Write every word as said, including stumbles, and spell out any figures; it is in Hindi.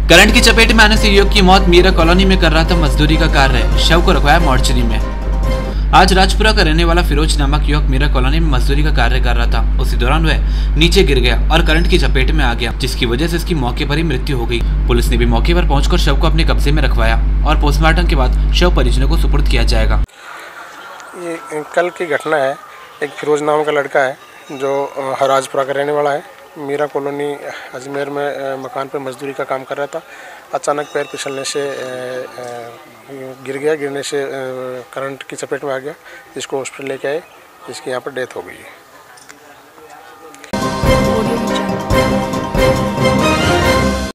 करंट की चपेट में आने से युवक की मौत। मीरा कॉलोनी में कर रहा था मजदूरी का कार्य, शव को रखवाया मोर्चरी में। आज राजपुरा का रहने वाला फिरोज नामक युवक मीरा कॉलोनी में मजदूरी का कार्य कर रहा था। उसी दौरान वह नीचे गिर गया और करंट की चपेट में आ गया, जिसकी वजह से इसकी मौके पर ही मृत्यु हो गई। पुलिस ने भी मौके पर पहुंचकर शव को अपने कब्जे में रखवाया और पोस्टमार्टम के बाद शव परिजनों को सुपुर्द किया जाएगा। ये कल की घटना है। एक फिरोज नाम का लड़का है जो राजपुरा का रहने वाला है। मीरा कॉलोनी अजमेर में मकान पर मजदूरी का काम कर रहा था। अचानक पैर फिसलने से गिर गया। गिरने से करंट की चपेट में आ गया। इसको हॉस्पिटल लेके आए, इसकी यहाँ पर डेथ हो गई है।